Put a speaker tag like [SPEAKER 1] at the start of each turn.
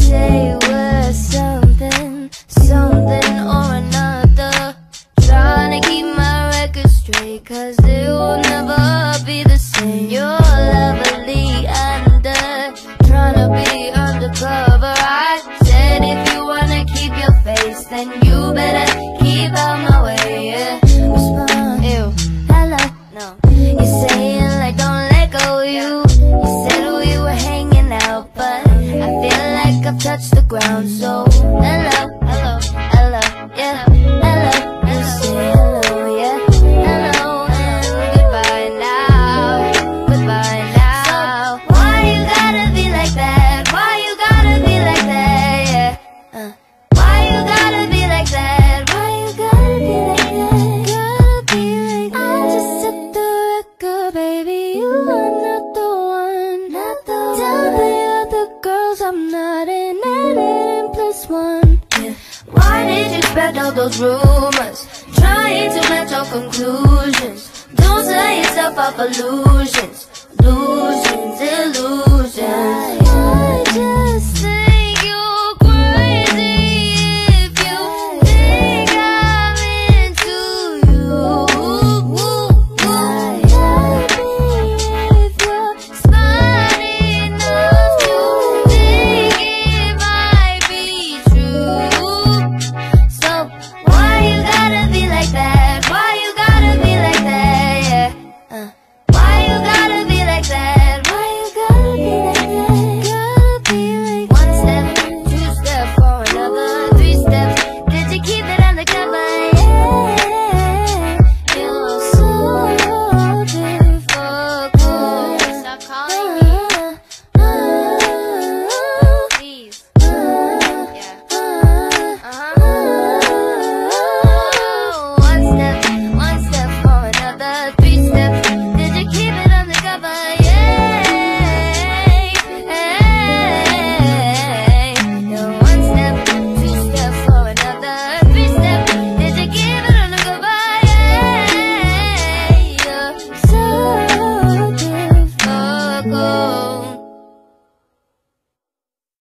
[SPEAKER 1] say we're something, something or another. Trying to keep my record straight, cause it will never be the same. You're lovely under, trying to be undercover. I said if you wanna keep your face, then you better keep out my way, yeah. Respond, ew, hello, no. You're saying like don't let go, you said we were hanging out, but I feel like I've touched the ground. So hello, hello, hello, yeah, hello. You say hello, yeah, hello, and goodbye now, goodbye now. So why you gotta be like that? Why you gotta be like that, yeah? Why you gotta be like that? Why you gotta be like that? Gotta be like that. I just set the record, baby, you are not the one, not the one. Tell the other girls I'm not in it, and plus one, yeah. Why did you spread all those rumors, trying to match your conclusions? Don't set yourself up illusions.